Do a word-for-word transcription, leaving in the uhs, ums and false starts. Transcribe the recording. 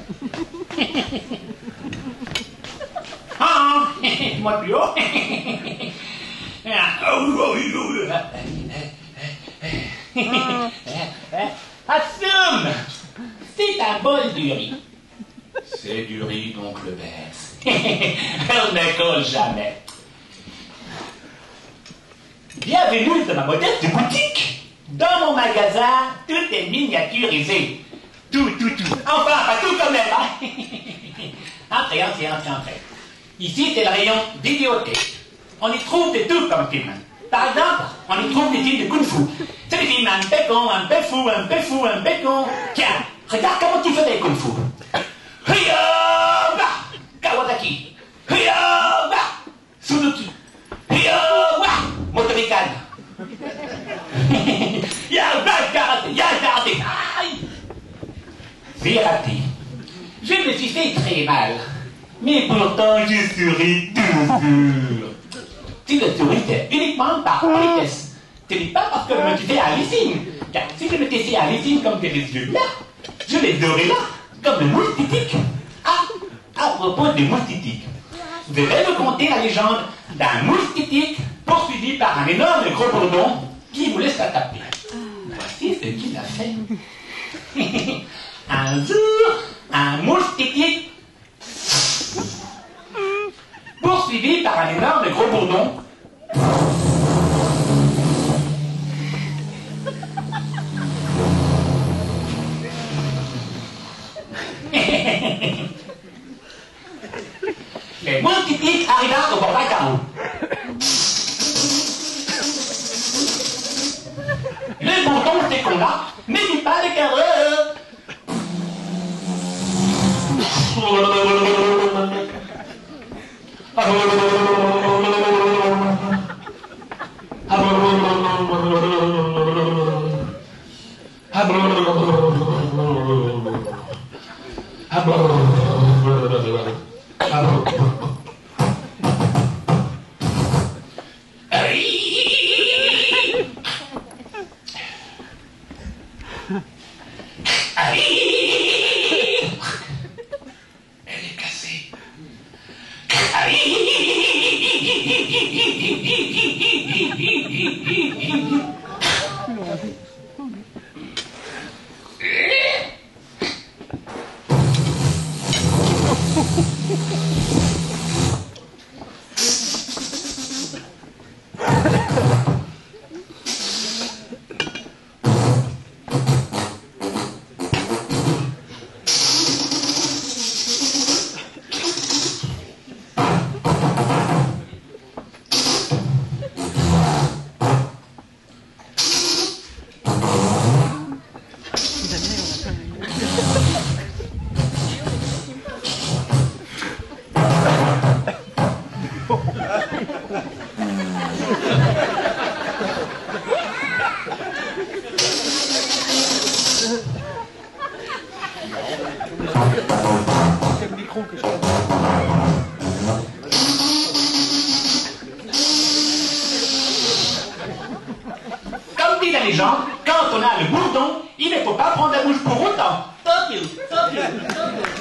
Ah, moi plus haut. Assume! C'est un bol du riz. C'est du riz, oncle Bess. On ne colle jamais. Bienvenue dans ma modeste boutique. Dans mon magasin, tout est miniaturisé. Tout, tout, tout. Enfin, pas tout quand même, hein. Entrez, entrez, entrez, entrez. Ici, c'est le rayon vidéothèque. On y trouve de tout comme film. Par exemple, on y trouve des films de kung-fu. C'est des films un peu cons, un peu fous, un peu fous, un peu cons. Tiens, regarde comment tu fais des kung-fu. Hiya-ba! Kawasaki. Hiya-ba! Suzuki. Hiya-ba! Motorikane. Y'a-ba karaté, y'a karaté. Aïe! J'ai raté. Je me suis fait très mal. Mais pourtant, je souris toujours. Si je souris, c'est uniquement par politesse. Ce n'est pas parce que je me suis fait halluciner. Car si je m'étais fait halluciner comme tes yeux là, je les aurais là, comme le mousse titique. Ah, à propos des mouches titiques, je vais vous conter la légende d'un mouche titique poursuivi par un énorme gros bourdon qui voulait se la taper. Voici ce qu'il a fait. Un jour, un mouche titique poursuivi par un énorme gros bourdon le mouche titique arriva au bord d'un carreau. Le bourdon s'écroula, mais dit pas de carreau. Comme dit la légende, quand on a le bourdon, il ne faut pas prendre la bouche pour autant. Thank you, thank you, thank you.